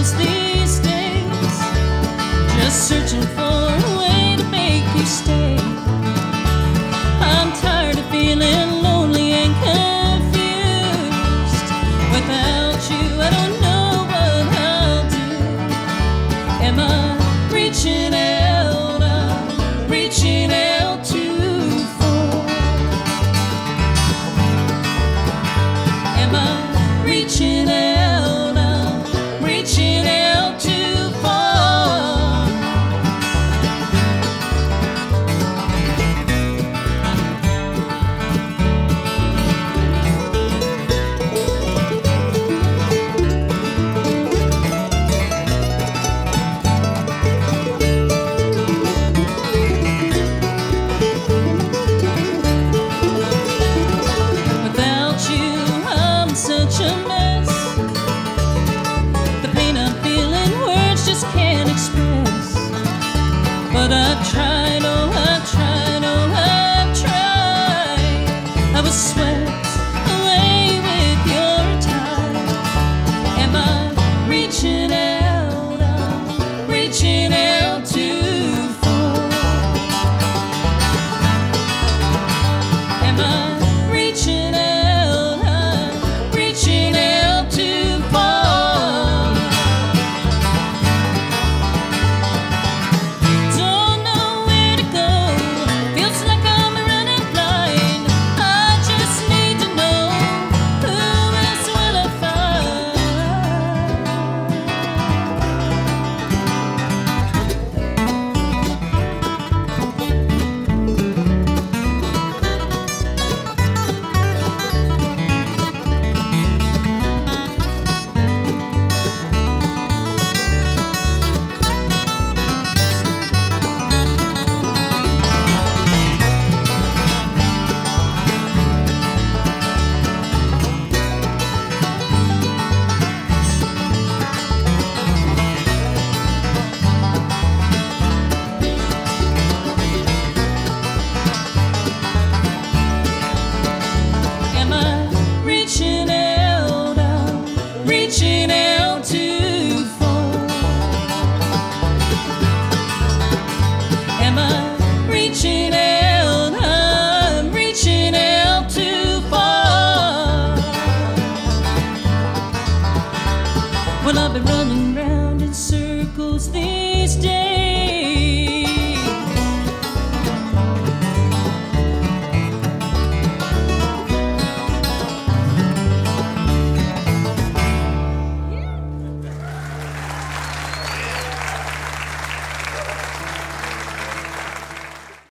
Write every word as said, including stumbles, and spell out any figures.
moments these days, just searching for a way to make you stay. I'm tired of feeling lonely and confused. Without you, I don't know what I'll do. Am I reaching out? I'm reaching out too far. Am I reaching out? I'm reaching out too far. Without you, I'm such a mess. The pain I'm feeling, words just can't express. But I've tried, oh, I've tried, oh, I've tried. I was swept away with your tide. Am I reaching out? I'm reaching out too far. Am I reaching out? I'm reaching out too far. Don't know where to go. Feels like I'm running blind. I just need to know, who else will I find? Am I reaching out? I'm reaching out too far. Am I